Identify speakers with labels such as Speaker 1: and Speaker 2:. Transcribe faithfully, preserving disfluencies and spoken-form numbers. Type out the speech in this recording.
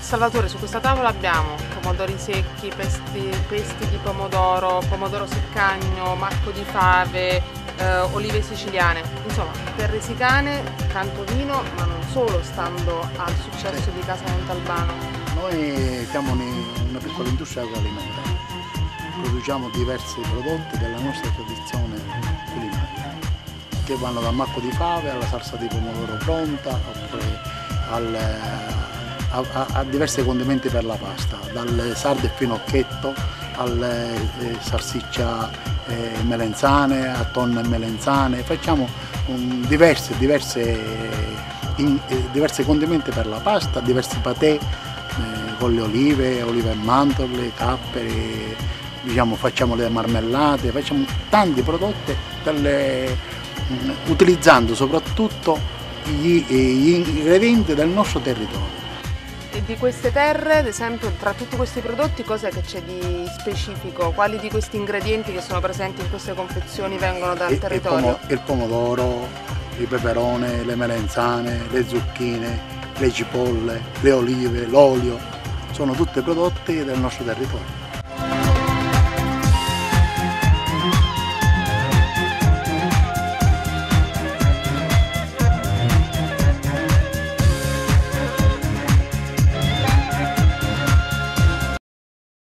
Speaker 1: Salvatore, su questa tavola abbiamo pomodori secchi, pesti, pesti di pomodoro, pomodoro seccagno, macco di fave, eh, olive siciliane, insomma terre sicane, tanto vino, ma non solo, stando al successo sì. di Casa Montalbano.
Speaker 2: Noi siamo una piccola industria agroalimentare, produciamo diversi prodotti della nostra tradizione culinaria, che vanno dal macco di fave alla salsa di pomodoro pronta, oppure al, a, a, a diversi condimenti per la pasta, dalle sarde e finocchetto alle eh, salsiccia eh, melenzane, a tonno e melenzane, facciamo um, diversi, diverse, in, eh, diversi condimenti per la pasta, diversi patè eh, con le olive, olive e mandorle, capperi, diciamo, facciamo le marmellate, facciamo tanti prodotti delle, um, utilizzando soprattutto gli, gli ingredienti del nostro territorio.
Speaker 1: E di queste terre, ad esempio, tra tutti questi prodotti, cos'è che c'è di specifico? Quali di questi ingredienti che sono presenti in queste confezioni vengono dal
Speaker 2: il,
Speaker 1: territorio?
Speaker 2: Il pomodoro, il peperone, le melenzane, le zucchine, le cipolle, le olive, l'olio, sono tutti prodotti del nostro territorio.